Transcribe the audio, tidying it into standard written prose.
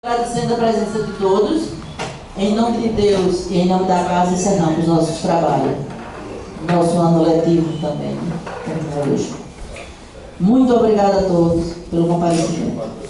Agradecendo a presença de todos, em nome de Deus e em nome da casa, encerramos nossos trabalhos. Nosso ano letivo também, termina hoje. Muito obrigada a todos pelo comparecimento.